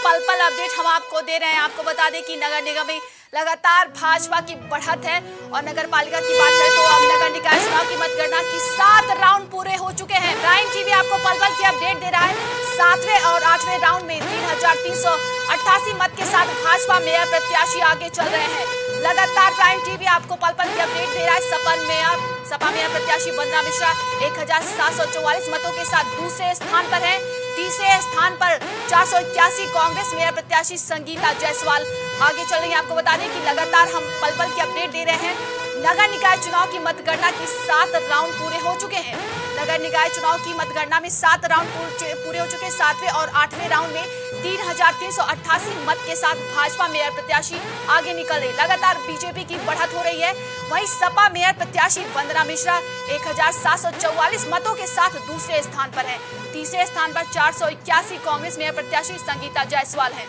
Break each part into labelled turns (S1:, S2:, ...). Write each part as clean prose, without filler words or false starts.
S1: पल पल अपडेट हम आपको दे रहे हैं। आपको बता दें कि नगर निगम में लगातार भाजपा की बढ़त है और नगर पालिका की बात करें तो अब नगर निकाय चुनाव की मतगणना की 7 राउंड पूरे हो चुके हैं। प्राइम टीवी आपको पल पल की अपडेट दे रहा है। 7वें और 8वें राउंड में 3,388 मत के साथ भाजपा मेयर प्रत्याशी आगे चल रहे हैं। लगातार प्राइम टीवी आपको पल पल की अपडेट दे रहा है। सपा मेयर प्रत्याशी वंदना मिश्रा 1,744 मतों के साथ दूसरे स्थान पर है। तीसरे स्थान पर 481 कांग्रेस मेयर प्रत्याशी संगीता जायसवाल आगे चल रही है। आपको बता दें कि लगातार हम पल पल की अपडेट दे रहे हैं। नगर निकाय चुनाव की मतगणना की 7 राउंड पूरे हो चुके हैं। नगर निकाय चुनाव की मतगणना में 7 राउंड पूरे हो चुके हैं। 7वें और 8वें राउंड में 3,388 मत के साथ भाजपा मेयर प्रत्याशी आगे निकल रही। लगातार बीजेपी की बढ़त हो रही है। वहीं सपा मेयर प्रत्याशी वंदना मिश्रा 1,744 मतों के साथ दूसरे स्थान पर है। तीसरे स्थान पर 481 कांग्रेस मेयर प्रत्याशी संगीता जायसवाल हैं।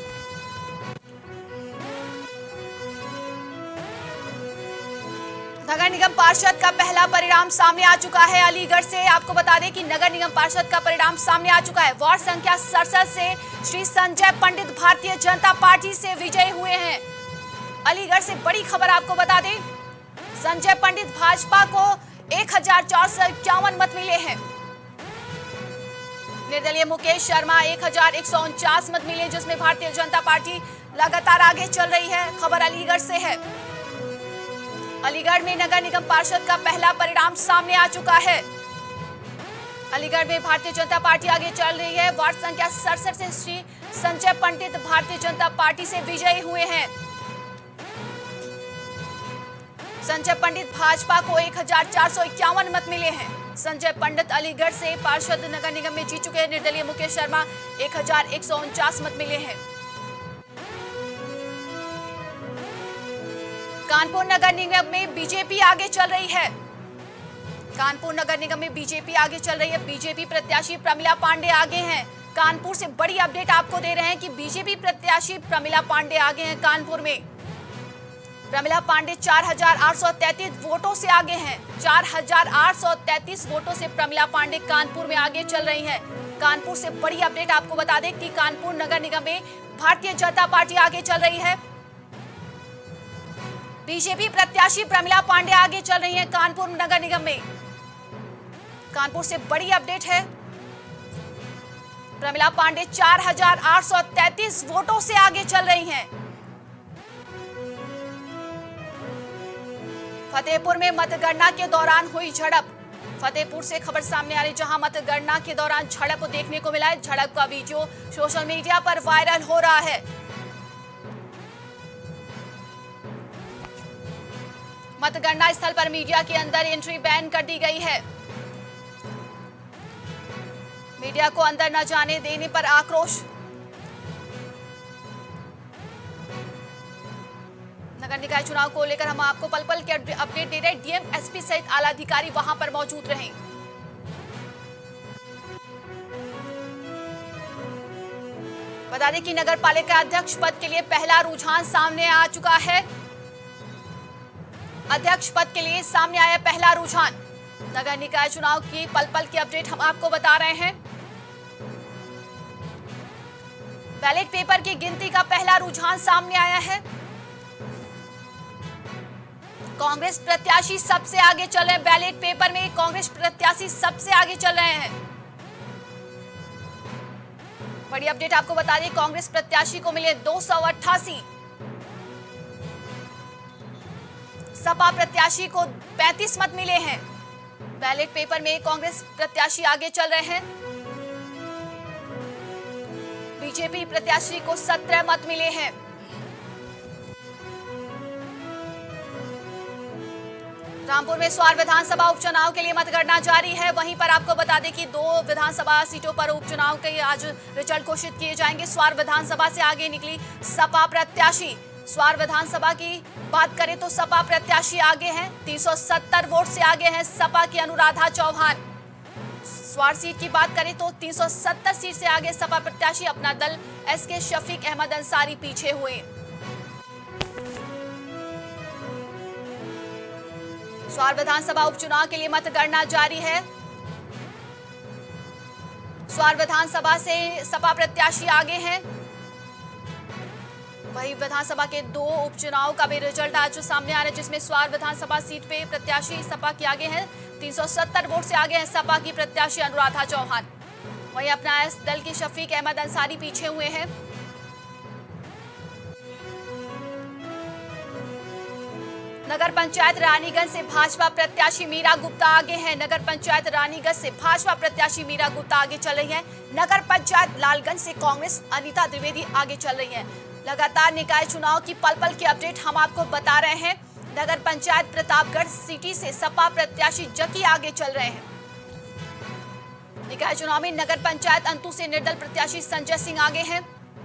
S1: नगर निगम पार्षद का पहला परिणाम सामने आ चुका है। अलीगढ़ से आपको बता दें कि नगर निगम पार्षद का परिणाम सामने आ चुका है। वार्ड संख्या 67 से श्री संजय पंडित भारतीय जनता पार्टी से विजयी हुए हैं। अलीगढ़ से बड़ी खबर आपको बता दें, संजय पंडित भाजपा को 1,451 मत मिले हैं। निर्दलीय मुकेश शर्मा 1,149 मत मिले, जिसमें भारतीय जनता पार्टी लगातार आगे चल रही है। खबर अलीगढ़ से है। अलीगढ़ में नगर निगम पार्षद का पहला परिणाम सामने आ चुका है। अलीगढ़ में भारतीय जनता पार्टी आगे चल रही है। वार्ड संख्या 67 से श्री संजय पंडित भारतीय जनता पार्टी से विजयी हुए हैं। संजय पंडित भाजपा को 1,451 मत मिले हैं। संजय पंडित अलीगढ़ से पार्षद नगर निगम में जीत चुके हैं। निर्दलीय मुकेश शर्मा 1,149 मत मिले हैं। कानपुर नगर निगम में बीजेपी आगे चल रही है। कानपुर नगर निगम में बीजेपी आगे चल रही है। बीजेपी प्रत्याशी प्रमिला पांडे आगे हैं। कानपुर से बड़ी अपडेट आपको दे रहे हैं कि बीजेपी प्रत्याशी प्रमिला पांडे आगे हैं। कानपुर में प्रमिला पांडे 4,833 वोटों से आगे हैं। 4,833 वोटों से प्रमिला पांडे कानपुर में आगे चल रही हैं। कानपुर से बड़ी अपडेट आपको बता दें कि कानपुर नगर निगम में भारतीय जनता पार्टी आगे चल रही है। बीजेपी प्रत्याशी प्रमिला पांडे आगे चल रही हैं कानपुर नगर निगम में। कानपुर से बड़ी अपडेट है। प्रमिला पांडे 4,833 वोटों से आगे चल रही हैं। फतेहपुर में मतगणना के दौरान हुई झड़प। फतेहपुर से खबर सामने आ रही, जहां मतगणना के दौरान झड़प देखने को मिला है। झड़प का वीडियो सोशल मीडिया पर वायरल हो रहा है। मतगणना स्थल पर मीडिया के अंदर एंट्री बैन कर दी गई है। मीडिया को अंदर न जाने देने पर आक्रोश। नगर निकाय चुनाव को लेकर हम आपको पल पल के अपडेट दे रहे हैं। डीएम, एसपी सहित आला अधिकारी वहां पर मौजूद रहे। बता दें कि नगर पालिका अध्यक्ष पद के लिए पहला रुझान सामने आ चुका है। अध्यक्ष पद के लिए सामने आया पहला रुझान। नगर निकाय चुनाव की पल पल की अपडेट हम आपको बता रहे हैं। बैलेट पेपर की गिनती का पहला रुझान सामने आया है। कांग्रेस प्रत्याशी सबसे आगे चल रहे हैं। बैलेट पेपर में कांग्रेस प्रत्याशी सबसे आगे चल रहे हैं। बड़ी अपडेट आपको बता दें, कांग्रेस प्रत्याशी को मिले 288। सपा प्रत्याशी को 35 मत मिले हैं। बैलेट पेपर में कांग्रेस प्रत्याशी आगे चल रहे हैं। बीजेपी प्रत्याशी को 17 मत मिले हैं। रामपुर में स्वार विधानसभा उपचुनाव के लिए मतगणना जारी है। वहीं पर आपको बता दें कि 2 विधानसभा सीटों पर उपचुनाव के आज रिजल्ट घोषित किए जाएंगे। स्वार विधानसभा से आगे निकली सपा प्रत्याशी। स्वार विधानसभा की बात करें तो सपा प्रत्याशी आगे हैं। 370 वोट से आगे हैं सपा की अनुराधा चौहान। स्वार सीट की बात करें तो 370 सीट से आगे सपा प्रत्याशी अपना दल एसके शफीक अहमद अंसारी पीछे हुए। स्वार विधानसभा उपचुनाव के लिए मतगणना जारी है। स्वार विधानसभा से सपा प्रत्याशी आगे हैं। वही विधानसभा के 2 उपचुनाव का भी रिजल्ट आज सामने आ रहा है, जिसमें स्वार विधानसभा सीट पे प्रत्याशी सपा के आगे हैं। 370 वोट से आगे हैं सपा की प्रत्याशी अनुराधा चौहान। वहीं अपना इस दल के शफीक अहमद अंसारी पीछे हुए हैं। नगर पंचायत रानीगंज से भाजपा प्रत्याशी मीरा गुप्ता आगे हैं। नगर पंचायत रानीगंज से भाजपा प्रत्याशी मीरा गुप्ता आगे चल रही हैं। नगर पंचायत लालगंज से कांग्रेस अनीता द्विवेदी आगे चल रही हैं। लगातार निकाय चुनाव की पल पल की अपडेट हम आपको बता रहे हैं। नगर पंचायत प्रतापगढ़ सिटी से सपा प्रत्याशी जकी आगे चल रहे हैं। निकाय चुनाव में नगर पंचायत अंतु से निर्दल प्रत्याशी संजय सिंह आगे हैं।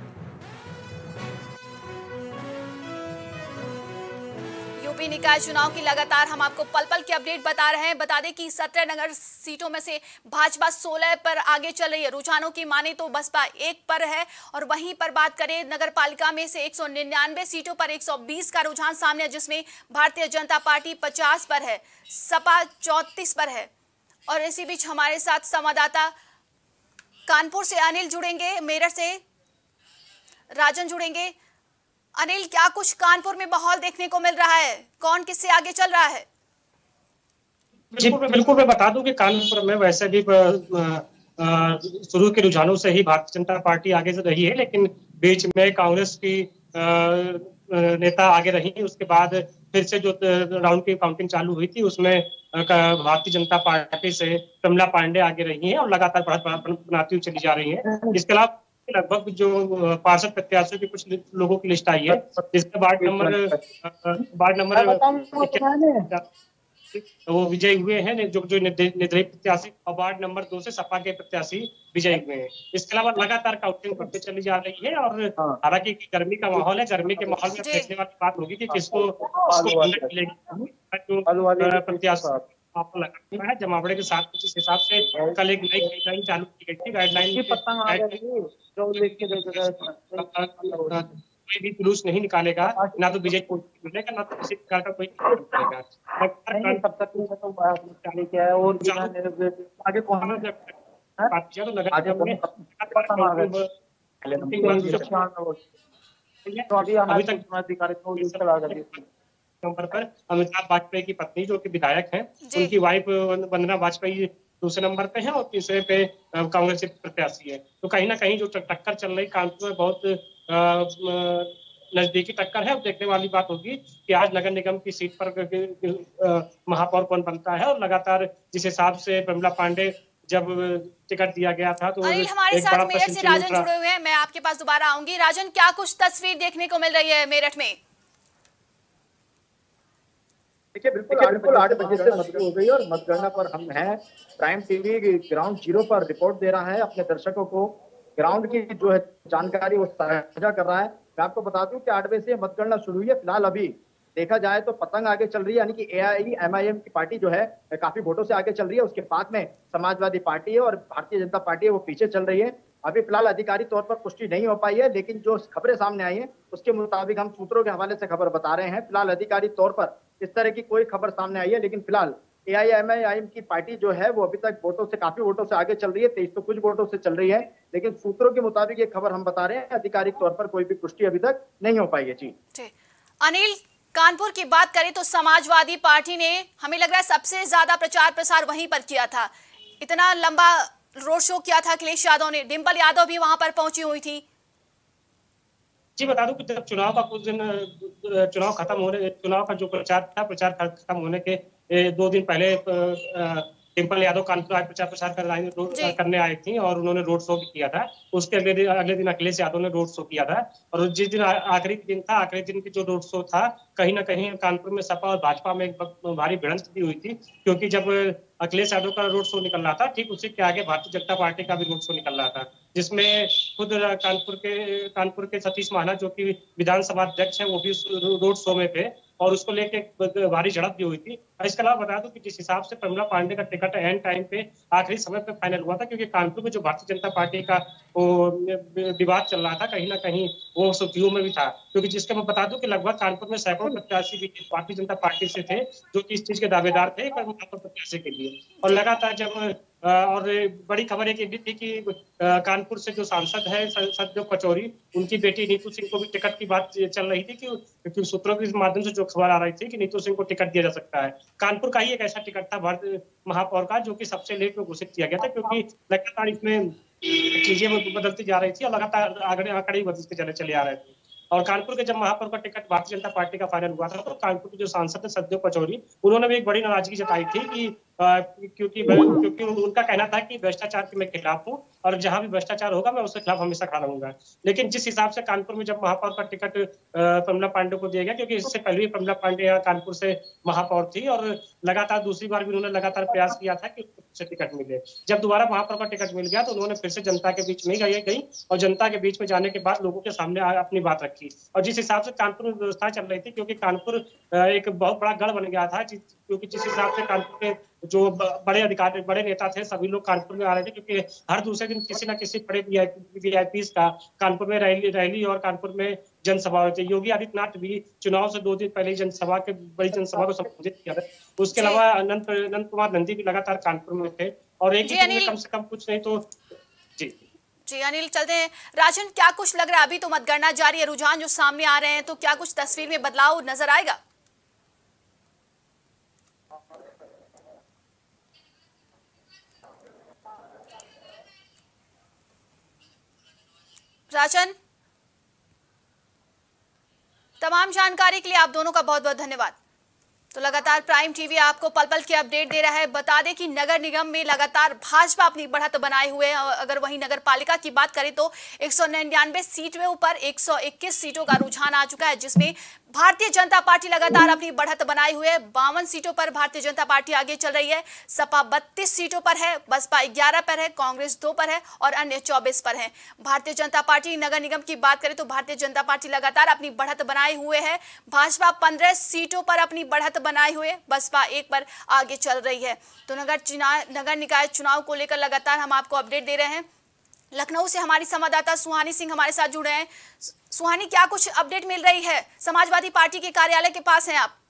S1: यूपी निकाय चुनाव की लगातार हम आपको पल पल की अपडेट बता रहे हैं। बता दें कि 17 नगर सीटों में से भाजपा 16 पर आगे चल रही है। रुझानों की माने तो बसपा 1 पर है, और वहीं पर बात करें नगर पालिका में से 199 सीटों पर 120 का रुझान सामने है, जिसमें भारतीय जनता पार्टी 50 पर है, सपा 34 पर है। और इसी बीच हमारे साथ संवाददाता कानपुर से अनिल जुड़ेंगे, मेरठ से राजन जुड़ेंगे। अनिल, क्या कुछ कानपुर में माहौल देखने को मिल रहा है? कौन किससे आगे चल रहा है?
S2: जी बिल्कुल, मैं बता दूं कि कानपुर में वैसे भी शुरू के रुझानों से ही भारतीय जनता पार्टी आगे से रही है, लेकिन बीच में कांग्रेस की नेता आगे रही। उसके बाद फिर से जो राउंड की काउंटिंग चालू हुई थी उसमें भारतीय जनता पार्टी से प्रमिला पांडे आगे रही हैं और लगातार बढ़त बनाती हुई चली जा रही हैं। इसके अलावा लगभग जो पार्षद प्रत्याशियों की कुछ लोगों की लिस्ट आई है, जिसमें वार्ड नंबर वो विजयी हुए हैं, जो निर्दलीय प्रत्याशी, और वार्ड नंबर 2 से सपा के प्रत्याशी विजयी हुए हैं। इसके अलावा लगातार काउंटिंग बढ़ती चली जा रही है, और हालांकि गर्मी का माहौल है, गर्मी के माहौल में देखने वाली बात होगी कि किसको ठंडक मिलेगी। जो प्रत्याशी आपको लगा है जमावड़े के साथ कुछ इस हिसाब से कल एक नई गाइडलाइन चालू की गई थी। गाइडलाइन कोई भी जुलूस नहीं निकालेगा, ना तो बीजेपी को मिलेगा, ना तो किसी प्रकार का कोई मिलेगा। तब तक आगे कौन नंबर पर अमिताभ वाजपेयी की पत्नी जो कि विधायक हैं, उनकी वाइफ वंदना वाजपेयी दूसरे नंबर पे है, और तीसरे पे कांग्रेस के प्रत्याशी है। तो कहीं ना कहीं जो टक्कर चल रही कानपुर में बहुत नजदीकी टक्कर है। देखने वाली बात होगी कि आज नगर निगम की सीट पर महापौर कौन बनता है, और लगातार जिस हिसाब से प्रमिला पांडे जब टिकट दिया गया था तो
S1: अनिल हमारे साथ मेरठ से राजन जुड़े हुए हैं। मैं आपके पास दोबारा आऊंगी। राजन, क्या कुछ तस्वीर देखने को मिल रही है मेरठ में?
S3: देखिए बिल्कुल 8 बजे से मतगणना हो गई और मतगणना पर हम हैं। प्राइम टीवी ग्राउंड जीरो पर रिपोर्ट दे रहा है अपने दर्शकों को। ग्राउंड की जो है जानकारी वो साझा कर रहा है। मैं आपको बता दूं कि 8 बजे से मतगणना शुरू हुई है। फिलहाल अभी देखा जाए तो पतंग आगे चल रही है, यानी कि AIMIM की पार्टी जो है काफी वोटों से आगे चल रही है। उसके बाद में समाजवादी पार्टी है और भारतीय जनता पार्टी है, वो पीछे चल रही है। अभी फिलहाल अधिकारिक तौर पर पुष्टि नहीं हो पाई है, लेकिन जो खबरें सामने आई है उसके मुताबिक हम सूत्रों के हवाले से खबर बता रहे हैं। फिलहाल अधिकारिक तौर पर इस तरह की कोई खबर सामने आई है, लेकिन फिलहाल AIMIM की पार्टी जो है वो अभी तक काफी वोटों से आगे चल रही है। 23 तो कुछ वोटों से चल रही है, लेकिन सूत्रों के मुताबिक ये खबर हम बता रहे हैं। आधिकारिक तौर पर कोई भी पुष्टि अभी तक नहीं हो पाई है। जी
S1: अनिल, कानपुर की बात करें तो समाजवादी पार्टी ने, हमें लग रहा है, सबसे ज्यादा प्रचार प्रसार वहीं पर किया था। इतना लंबा रोड शो किया था अखिलेश यादव ने। डिंपल यादव भी वहां पर पहुंची हुई थी।
S2: जी बता दूं कि जब चुनाव का कुछ दिन चुनाव का जो प्रचार खत्म होने के 2 दिन पहले डिंपल यादव कानपुर प्रचार प्रसार करने आई थी, और उन्होंने रोड शो भी किया था। उसके अगले दिन अखिलेश यादव ने रोड शो किया था, और जिस दिन आखिरी दिन की जो रोड शो था, कहीं ना कहीं कानपुर में सपा और भाजपा में एक भारी भिड़ंत भी हुई थी। क्योंकि जब अखिलेश यादव का रोड शो निकल रहा था, ठीक उसी के आगे भारतीय जनता पार्टी का भी रोड शो निकल रहा था, जिसमें खुद कानपुर के सतीश महाना जो कि विधानसभा अध्यक्ष है, वो भी रोड शो में थे, और उसको लेके भारी झड़प भी हुई थी। इसके अलावा बता दूं कि जिस हिसाब से प्रमिला पांडे का टिकट एंड टाइम पे आखिरी समय पे फाइनल हुआ था, क्योंकि कानपुर में जो भारतीय जनता पार्टी का वो विवाद चल रहा था, कहीं ना कहीं वो सुर्खियों में भी था। क्योंकि जिसके मैं बता दूं कि लगभग कानपुर में सैकड़ों प्रत्याशी भी भारतीय जनता पार्टी से थे, जो कि इस चीज के दावेदार थे प्रत्याशी के लिए। और लगातार जब और बड़ी खबर एक भी थी कि कानपुर से जो सांसद है सत्यदेव पचौरी, उनकी बेटी नीतू सिंह को भी टिकट की बात चल रही थी कि सूत्रों के माध्यम से जो खबर आ रही थी कि नीतू सिंह को टिकट दिया जा सकता है। कानपुर का ही एक ऐसा टिकट था भारत महापौर का जो कि सबसे लेट में घोषित किया गया था, क्योंकि लगातार इसमें चीजें बदलती जा रही थी और लगातार आंकड़े बदलते चले आ रहे थे। और कानपुर के जब महापौर का टिकट भारतीय जनता पार्टी का फाइनल हुआ था, तो कानपुर के जो सांसद है सत्यदेव पचौरी, उन्होंने भी एक बड़ी नाराजगी जताई थी कि क्योंकि उनका कहना था कि भ्रष्टाचार के मैं खिलाफ हूँ और जहां भी भ्रष्टाचार होगा मैं उसके खिलाफ हमेशा खड़ा रहूंगा। लेकिन जिस हिसाब से कानपुर में जब महापौर का टिकट प्रमिला पांडे को दिया गया, क्योंकि इससे पहले भी प्रमिला पांडे यहाँ कानपुर से महापौर थी और लगातार दूसरी बार भी उन्होंने लगातार प्रयास किया था कि उसे टिकट मिले। जब दोबारा महापौर का टिकट मिल गया तो उन्होंने फिर से जनता के बीच में गई और जनता के बीच में जाने के बाद लोगों के सामने अपनी बात रखी। और जिस हिसाब से कानपुर में व्यवस्था चल रही थी, क्योंकि कानपुर एक बहुत बड़ा गढ़ बन गया था, क्योंकि जिस हिसाब से कानपुर के जो बड़े अधिकारी बड़े नेता थे सभी लोग कानपुर में आ रहे थे, क्योंकि हर दूसरे दिन किसी न किसी बड़े वीआईपी का कानपुर में रैली और कानपुर में जनसभा होती है। योगी आदित्यनाथ भी चुनाव से 2 दिन पहले बड़ी जनसभा को संबोधित किया था। उसके अलावा अनंत कुमार नंदी भी लगातार कानपुर में थे और एक ही दिन में कम से कम कुछ नहीं तो
S1: जी अनिल, चलते हैं। राजन, क्या कुछ लग रहा है, अभी तो मतगणना जारी है, रुझान जो सामने आ रहे हैं, तो क्या कुछ तस्वीर में बदलाव नजर आएगा? राजन, तमाम जानकारी के लिए आप दोनों का बहुत बहुत धन्यवाद। तो लगातार प्राइम टीवी आपको पल पल की अपडेट दे रहा है। बता दें कि नगर निगम में लगातार भाजपा अपनी बढ़त बनाए हुए है। अगर वहीं नगर पालिका की बात करें तो 199 सीट में ऊपर 121 सीटों का रुझान आ चुका है, जिसमें भारतीय जनता पार्टी लगातार अपनी बढ़त बनाए हुए है। 52 सीटों पर भारतीय जनता पार्टी आगे चल रही है। सपा 32 सीटों पर है, बसपा 11 पर है, कांग्रेस 2 पर है और अन्य 24 पर है। भारतीय जनता पार्टी नगर निगम की बात करें तो भारतीय जनता पार्टी लगातार अपनी बढ़त बनाए हुए है। भाजपा 15 सीटों पर अपनी बढ़त बनाए हुए, बसपा 1 पर आगे चल रही है। तो नगर निकाय चुनाव को लेकर लगातार हम आपको अपडेट दे रहे हैं। लखनऊ से हमारी संवाददाता सुहानी सिंह हमारे साथ जुड़े हैं। सुहानी, क्या कुछ अपडेट मिल रही है? समाजवादी पार्टी के कार्यालय के पास हैं आप।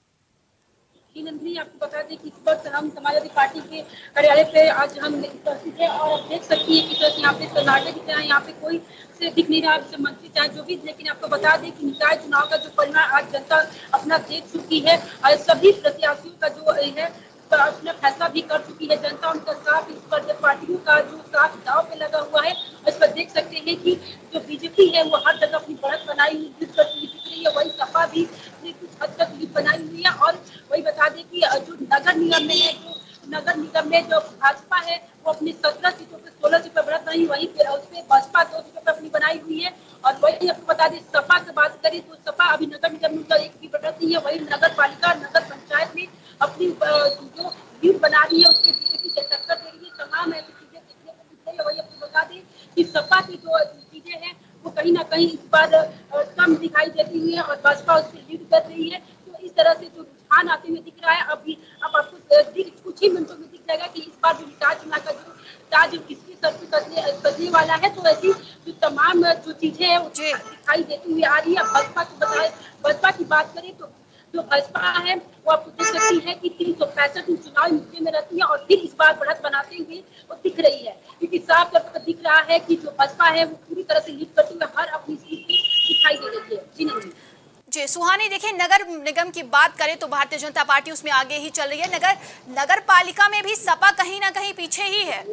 S4: नंदिनी, आपको बता दें कि इस वक्त हम समाजवादी पार्टी के कार्यालय पे आज हम उपस्थित हैं और आप देख सकती हैं कि यहाँ पे सन्नाटे दिख रहा है, यहाँ पे कोई से दिख नहीं रहा, मंत्री चाहे जो भी। लेकिन आपको बता दें कि निकाय चुनाव का जो परिणाम आज जनता अपना देख चुकी है और सभी प्रत्याशियों का जो है अपना फैसला भी कर चुकी है जनता। उनका साथ इस पर पार्टियों का जो साथ दाव पे लगा हुआ है, इस पर देख सकते हैं कि जो बीजेपी है वो हर जगह अपनी बढ़त बनाई हुई दिख रही है, वही सपा भी कुछ हद तक बनाई हुई है। और वही बता दें कि जो नगर निगम में है, नगर निगम में जो भाजपा है वो अपनी 17 सीटों पे 16 सीटों पर बढ़त नहीं, वही उसमें बसपा 2 सीटों पर अपनी बनाई हुई है। और वही आपको बता दें सपा से बात करें तो सपा अभी नगर निगम में एक भी बढ़त नहीं है। वही नगर पालिका नगर पंचायत में अपनी जो लीड बना रही है उसके बीजेपी से टक्कर दे रही है। तमाम ऐसी चीजें देखने को मिल रही है। वही आपको बता दें कि सपा की जो चीजें हैं वो कहीं ना कहीं इस बार कम दिखाई देती हुई है और भाजपा उससे लीड कर रही है। तो इस तरह से जो रुझान आते हुए दिख रहा है, अभी अब आपको कुछ ही मिनटों में दिख जाएगा कि इस बार जो निकाय चुनाव का जो ताज किसकी सर पे कसने वाला है। तो ऐसी जो तमाम जो चीजें हैं वो दिखाई देती हुई आ रही है। भाजपा की बात करें तो जो भाजपा है वो आपको देख सकती है कि 365 चुनाव मुद्दे में रहती है और फिर इस बार बढ़त बनाते हुए वो दिख रही है, क्योंकि साफ तौर पर दिख रहा है कि जो भाजपा है वो पूरी तरह से लीड करते हुए हर अपनी सीट पे दिखाई दे रही है। जी नहीं
S1: जी सुहानी, देखिए नगर निगम की बात करें तो भारतीय जनता पार्टी उसमें आगे ही चल रही है। नगर पालिका में भी सपा कहीं ना कहीं पीछे ही है।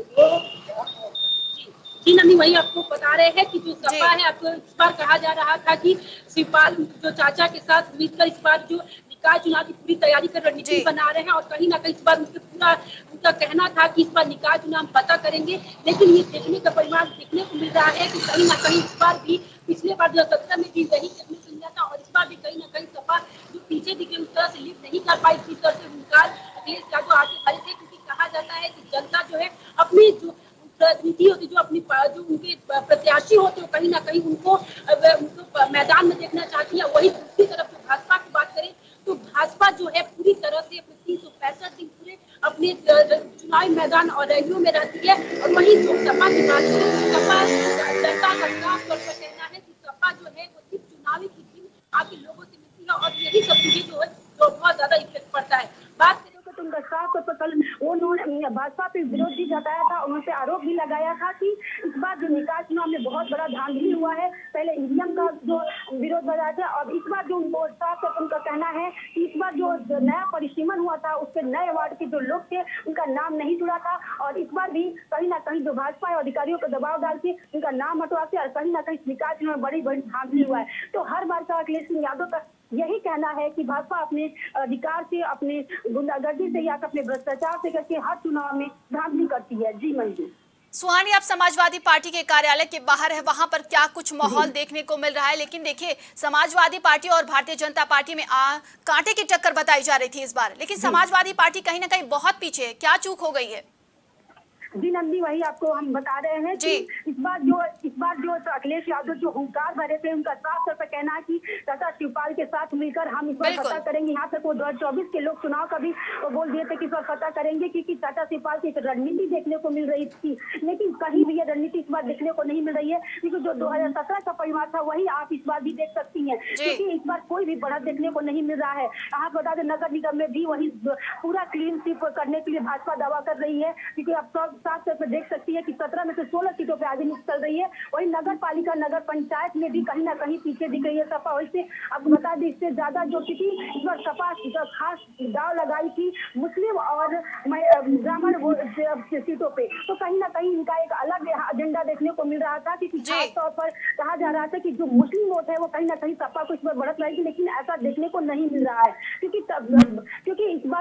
S4: जी नहीं, वही आपको बता रहे हैं कि जो सपा है, आपको इस बार कहा जा रहा था कि शिवपाल जो चाचा के साथ मिलकर इस बार जो निकाय चुनाव की पूरी तैयारी कर रणनीति बना रहे हैं और कहीं ना कहीं इस बार उनका कहना था कि इस बार निकाय चुनाव पता करेंगे। लेकिन ये देखने का परिणाम देखने को मिल रहा है कि कहीं ना कहीं इस बार भी पिछले बार 2017 में भी वही देखने को मिला था और इस बार भी कहीं ना कहीं सपा जो पीछे दिखे उस तरह से लीड नहीं कर पाई। इस तरह से अखिलेश यादव आगे खड़े थे, क्योंकि कहा जाता है कि जनता जो है अपनी जो प्रतिनिधि होती जो अपनी जो उनके प्रत्याशी होते हैं कहीं ना कहीं उनको मैदान में देखना चाहती है। वही दूसरी तरफ जो भाजपा की बात करें तो भाजपा जो है पूरी तरह से अपने 365 दिन पूरे अपने चुनावी मैदान और रैलियों में रहती है। और वही जो सपा की बात करें, सपा जनता का साफ तौर पर कहना है कि सपा जो है वो सिर्फ चुनावी की दिन आके लोगों से मिलती है और यही सब चीजें जो है जो बहुत ज्यादा इफेक्ट पड़ता है। बात करें तो उनका साफ तौर पर कल
S5: उन्होंने भाजपा पे विरोध भी जताया था, उन्होंने आरोप भी लगाया था कि इस बार जो निकाय चुनाव में बहुत बड़ा धांधली हुआ है। पहले ईवीएम का जो विरोध बताया था और इस बार जो उनको साफ साफ उनका कहना है कि इस बार जो नया परिसीमन हुआ था उसके नए वार्ड के जो लोग थे उनका नाम नहीं जुड़ा था और इस बार भी कहीं ना कहीं जो भाजपा अधिकारियों को दबाव डाल के उनका नाम हटवा के और कहीं ना कहीं निकाय चुनाव में बड़ी बड़ी धांधली हुआ है। तो हर बार का अखिलेश सिंह यादव का यही कहना है कि भाजपा अपने अधिकार से, अपने गुंडागर्दी से या अपने भ्रष्टाचार से करके हर चुनाव में धांधली करती है। जी मंजू।
S1: सुहानी, आप समाजवादी पार्टी के कार्यालय के बाहर है, वहां पर क्या कुछ माहौल देखने को मिल रहा है? लेकिन देखिए, समाजवादी पार्टी और भारतीय जनता पार्टी में कांटे की टक्कर बताई जा रही थी इस बार, लेकिन समाजवादी पार्टी कहीं ना कहीं बहुत पीछे है। क्या चूक हो गई है?
S5: जी नंदी, वही आपको हम बता रहे हैं कि इस बार जो अखिलेश यादव जो हुंकार भरे थे उनका साफ तौर पर कहना है कि टाटा शिवपाल के साथ मिलकर हम इस बार पता करेंगे। यहाँ तक वो 2024 के लोक चुनाव का भी बोल दिए थे कि इस बार पता करेंगे, क्योंकि टाटा शिवपाल की एक रणनीति देखने को मिल रही थी, लेकिन कहीं भी ये रणनीति इस बार देखने को नहीं मिल रही है। क्योंकि जो 2017 का परिवार था वही आप इस बार भी देख सकती है, क्योंकि इस बार कोई भी बढ़त देखने को नहीं मिल रहा है। आप बता दें, नगर निगम में भी वही पूरा क्लीन स्वीप करने के लिए भाजपा दावा कर रही है, क्योंकि आप साफ तौर पर देख सकती है कि 17 में से 16 सीटों पे आगे चल रही है। वही नगर पालिका, नगर पंचायत में भी कहीं ना कहीं पीछे दिख रही है सपा। वैसे आपको बता दें, इससे ज्यादा जो थी इस बार सपा खास दाव लगाई थी मुस्लिम और ब्राह्मण सीटों पे, तो कहीं ना कहीं इनका एक अलग एजेंडा देखने को मिल रहा था, क्योंकि खास तौर पर कहा जा रहा था कि जो मुस्लिम वोट है वो कहीं ना कहीं सपा को इस बार बढ़त लाएगी, लेकिन ऐसा देखने को नहीं मिल रहा है, क्योंकि इस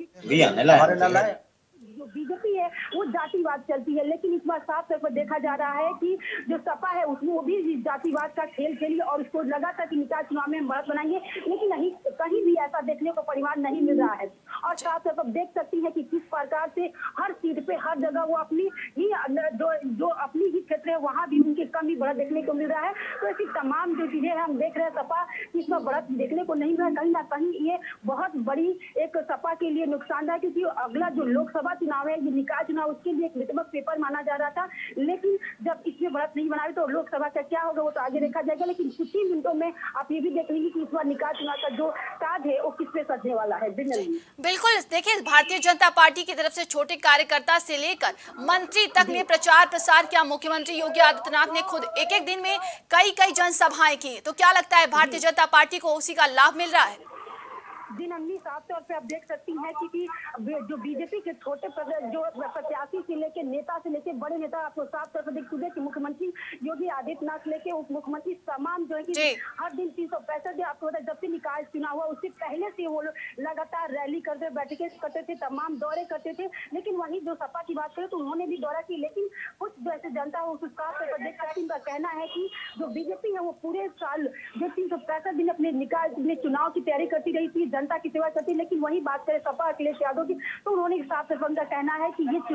S5: बार जो बीजेपी है वो जातिवाद चलती है, लेकिन इस बार साफ तौर पर देखा जा रहा है कि जो सपा है उसमें वो भी जातिवाद का खेल खेली और उसको लगा था कि निकाय चुनाव में हम बढ़त बनाएंगे, लेकिन कहीं भी ऐसा देखने को परिवार नहीं मिल रहा है। और साफ तौर पर देख सकती है कि किस प्रकार से हर सीट पे हर जगह वो अपनी ही जो अपनी ही क्षेत्र है वहाँ भी उनकी कम ही बढ़त देखने को मिल रहा है। तो ऐसी तमाम जो चीजें हम देख रहे हैं, सपा इसमें बढ़त देखने को नहीं मिल रहा है। कहीं ना कहीं ये बहुत बड़ी एक सपा के लिए नुकसान है, क्योंकि अगला जो लोकसभा चुनाव है, ये निकाय चुनाव, उसके लिए एक लिटमस पेपर माना जा रहा था, लेकिन जब इसमें बढ़त नहीं बनाई तो लोकसभा का क्या होगा वो तो आगे देखा जाएगा। लेकिन कुछ ही मिनटों में आप ये भी देख लेंगे कि इस बार निकाय चुनाव का जो ताज है वो किस पे सजने वाला है।
S1: बिल्कुल, देखिए, भारतीय जनता पार्टी की तरफ से छोटे कार्यकर्ता से लेकर मंत्री तक ने प्रचार प्रसार किया। मुख्यमंत्री योगी आदित्यनाथ ने खुद एक दिन में कई जनसभाएं की। तो क्या लगता है, भारतीय जनता पार्टी को उसी का लाभ मिल रहा है?
S5: जी नंदी, साफ तौर पे आप देख सकती हैं कि जो बीजेपी के छोटे जो प्रत्याशी से लेके नेता से लेके बड़े नेता आपको साफ तौर पर देख चुके कि मुख्यमंत्री योगी आदित्यनाथ लेके उप मुख्यमंत्री तमाम जो है कि हर दिन 365 दिन आपको जब से निकाय चुनाव हुआ उससे पहले से वो लगातार रैली करते, बैठकें करते थे, तमाम दौरे करते थे। लेकिन वही जो सपा की बात करें तो उन्होंने भी दौरा की, लेकिन कुछ जैसे जनता साफ तौर पर देख सकती, उनका कहना है कि जो बीजेपी है वो पूरे साल जो 365 दिन अपने निकाय चुनाव की तैयारी करती रही थी, जनता की सेवा करती। लेकिन वही बात करें सपा अखिलेश यादव की, तो उन्होंने साफ तौर पर कहना है कि ये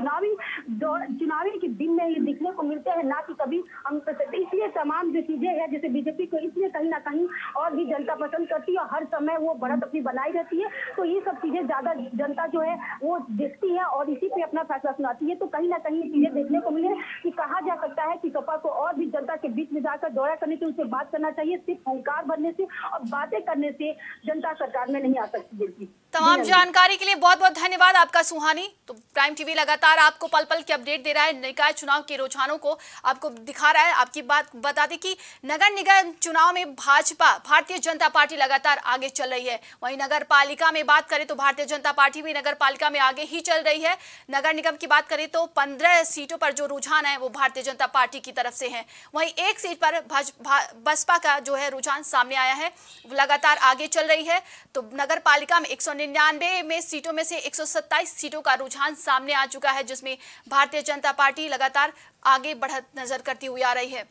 S5: चुनावी के दिन में ये दिखने को मिलते हैं, ना कि कभी हम। इसलिए तमाम जो चीजें हैं जैसे बीजेपी को इसलिए कहीं ना कहीं और भी जनता पसंद करती है और हर समय वो बढ़त अपनी बनाई रहती है। तो ये सब चीजें ज्यादा जनता जो है वो देखती है और इसी पे अपना फैसला सुनाती है। तो कहीं ना कहीं ये चीजें देखने को मिले कि कहा जा सकता है कि सपा को और भी जनता के बीच में जाकर दौरा करने से, उनसे बात करना चाहिए। सिर्फ हुंकार भरने से और बातें करने से जनता सरकार में नहीं आ सकती।
S1: तमाम जानकारी के लिए बहुत बहुत धन्यवाद आपका सुहानी। तो प्राइम टीवी लगातार आपको पल पल की अपडेट दे रहा है, निकाय चुनाव के रुझानों को आपको दिखा रहा है। आपकी बात बता दें कि नगर निगम चुनाव में भाजपा, भारतीय जनता पार्टी लगातार आगे चल रही है। वहीं नगर पालिका में बात करें तो भारतीय जनता पार्टी भी नगर पालिका में आगे ही चल रही है। नगर निगम की बात करें तो 15 सीटों पर जो रुझान है वो भारतीय जनता पार्टी की तरफ से है। वहीं एक सीट पर बसपा का जो है रुझान सामने आया है, लगातार आगे चल रही है। तो नगर पालिका में 199 में सीटों में से 127 सीटों का रुझान सामने आ चुका है, जिसमें भारतीय जनता पार्टी लगातार आगे बढ़त नजर करती हुई आ रही है।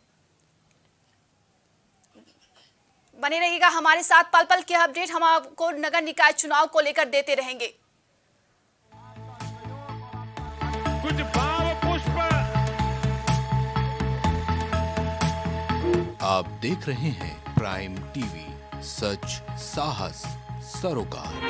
S1: बने रहिएगा हमारे साथ, पल पल की अपडेट हम आपको नगर निकाय चुनाव को लेकर देते रहेंगे।
S6: कुछ भाव पुष्प।
S7: आप देख रहे हैं प्राइम टीवी, सच साहस सरोकार।